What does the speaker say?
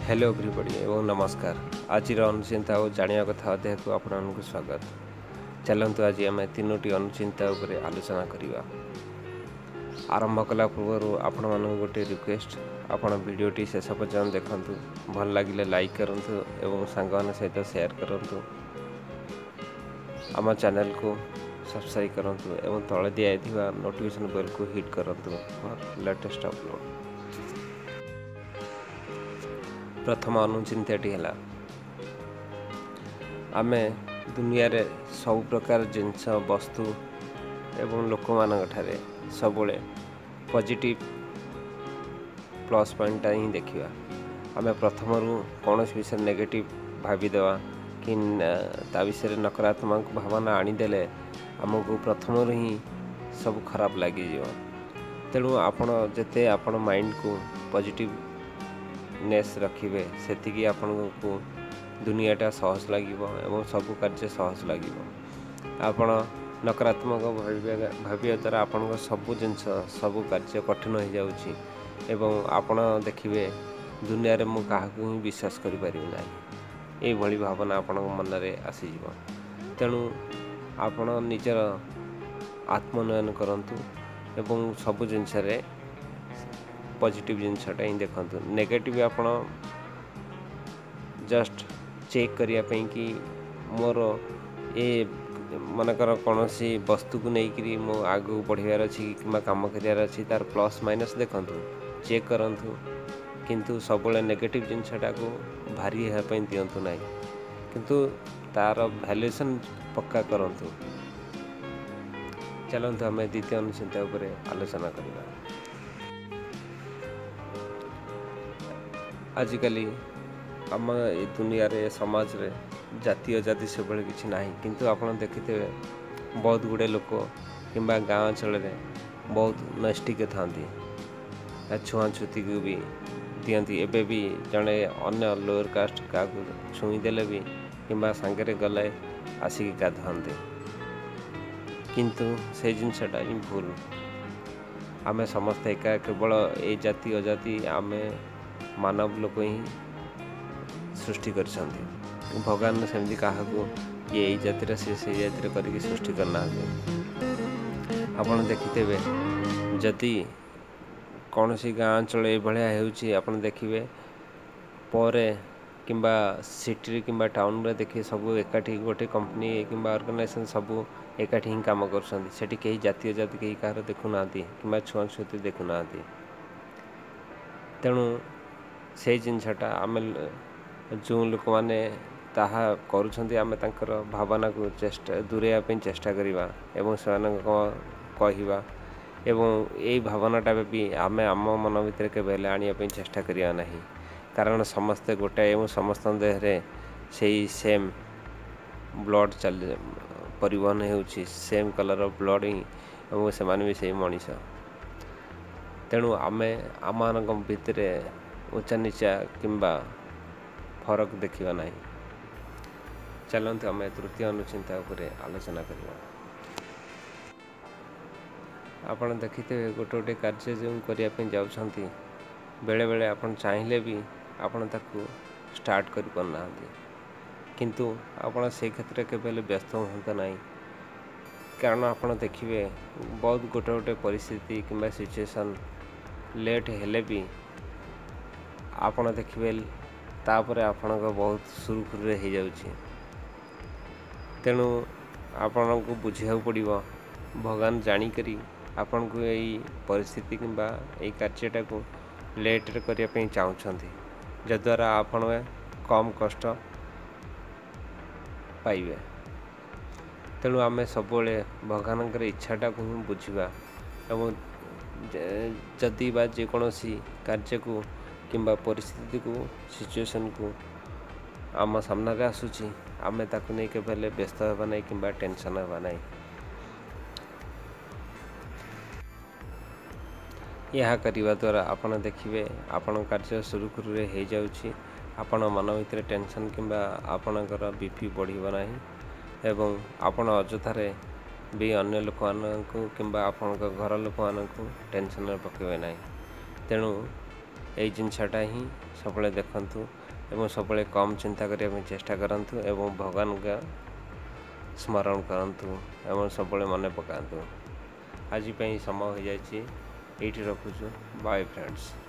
Hello everybody एवं नमस्कार। आज अनुचिंता और जाना कथा अध्याय को आपको स्वागत। चलतु आज आम तीनोटी अनुचिंता उपरे आलोचना करवा। आरंभ कला पूर्व आपण मान गोटे रिक्वेस्ट, आपण वीडियोटी शेष पर्यंत देखु। भल लगे लाइक करूँ एवं सांग सहित शेयर करूँ। आम चैनल को सब्सक्राइब करूँ एवं तले दिया नोटिफिकेशन बेल को हिट करूँ फॉर लेटेस्ट अपलोड। प्रथम अनुचिंताटी है आमे दुनिया रे सब प्रकार जिनस वस्तु एवं लोक मानठारे सब पॉजिटिव प्लस पॉइंट ही देखा। आमे प्रथम कौन विषय नेगेटिव भावीदेवा कि ता विषय नकारात्मक भावना आनीदेले आमको प्रथम ही सब खराब लगे। तेणु आपण जिते आपण माइंड को पॉजिटिव नेस रखिए सेतिकी आपन को दुनियाटा सहज लगे एवं सब कार्य सहज लगे। आपण नकारात्मक भाविया द्वारा आपण सब जिनस सब कार्य कठिन हो जाउछि एवं आपण देखिए दुनिया रे मु काहाकू ही विश्वास करि परिबि नाही। ए भली भावना आपण मन रे आसी जीव। तेणु आपण निजर आत्मोन्नयन करंतु एवं सब जिनस रे पॉजिटिव जिनसटा ही देखंतु। नेगेटिव आपण जस्ट चेक करिया पे कि मोर ए मनकर कौन सी वस्तु को लेकिन मो आगू बढ़ियार अच्छी कि काम करार अच्छी तार प्लस माइनस देखंतु, चेक करंतु। किंतु सब नेगेटिव जिनसटा को भारी होगापी दिंतु ना, किंतु तार वैल्यूएशन पक्का करंतु। चलतु आम द्वितीय अनुचिंता उपरे आलोचना करवा। आजिकल आम दुनिया रे समाज रे जाति अजाति से भाई किसी ना, किंतु आप देखिथे बहुत गुड़े लोक कि गाँव अंचल बहुत नैष्टिक था छुआछुती को भी दिखती। एबे भी जड़े अन्य लोअर कास्ट क्या छुईदेले भी कि सांगे गले आसिक गाधते, किंतु से जिनसटा ही भूल। आम समस्ते एका केवल ए जाति अजाति आम मानव लोक ही सृष्टि कर भगवान सेमती क्या ये जातिर सी से जातिर करके सृष्टि करना। आपन देखिथे जदि कौन सी गाँ अंचल ये आप देखिए पर कि सिटी कि टाउन रे देखिए सब एकाठी गोटे कंपनी कि ऑर्गेनाइजेशन सब एकाठी ही काम कर कहीं जातीय जाति कहीं कहार देखुना कि छुआछुती देखुना। तेणु से जिनसटा आम जो लोक मैंने ताहा करुछंती आमे तांकर भावना को चेष्टा दूरेया पे चेष्टा करिबा एवं से कहवा एवं यही भावनाटा भी आमे आम मन भितर केबे आनिया पे चेष्टा करिया नहीं। कारण समस्ते गोटाए एवं समस्त देहरे से सेम ब्लड चल परिवहन होउछि, सेम कलर ऑफ ब्लड ही एवं से भी से मनीष। तेणु आमे आम भितर ऊंचा नीचा किंबा फरक देखा ना। चलते आम तृतीय अनुचिंता उपरे आलोचना करवा। आपड़ देखिथे गोटे गोटे कार्य जो करने जाऊँगी बेले बेले आप चाहिए भी आपड़ ताकू स्टार्ट कर पारना, किंतु आपड़ से क्षेत्र के व्यस्त हूँ ना। कारण आप देखिए बहुत गोटे गोटे परिस्थिति कि सिचुएशन लेट हेले भी आपण देखिए तापर आपण बहुत सुरुखुरु हो जाउछि। तेणु आपण को बुझा पड़ो भगवान जाणिकरी आपण को यही परिस्थिति कि यही कार्यटा को लेट करने चाहूँगी, जद्वारा आपण कम कष्ट पाइबे। तेणु आम सब भगवान इच्छाटा को ही बुझा एवं जदि बा जेकोसी कार्य को किंबा परिस्थिति को सिचुएशन को आम सामने आसूची आम ताकू नहीं के व्यस्त होगा नहीं कि टेंशन होगा नहीं। यह करने द्वारा आपड़ देखिए आपण कार्य सुरुखुरु हो जाउछि, आपण मन भर टेंशन किंबा आपणकर बीपी बढ़िबो नाही एवं आपण अजथारे भी अन्य लोक मानू कि आपण घर लोक मानू टेंशन पकेबे नहीं। तेणु ଏଇ ଜିନିଷଟା ହିଁ ସବୁବେଳେ ଦେଖନ୍ତୁ ଏବଂ ସବୁବେଳେ କମ୍ ଚିନ୍ତା କରିବା ପାଇଁ ଚେଷ୍ଟା କରନ୍ତୁ ଏବଂ ଭଗବାନଙ୍କ ସ୍ମରଣ କରନ୍ତୁ ଏବଂ ସବୁବେଳେ ମନେ ପକାନ୍ତୁ। ଆଜି ପାଇଁ ସମୟ ହୋଇଯାଇଛି, ଏଇଠି ରଖୁଛୁ। Bye friends.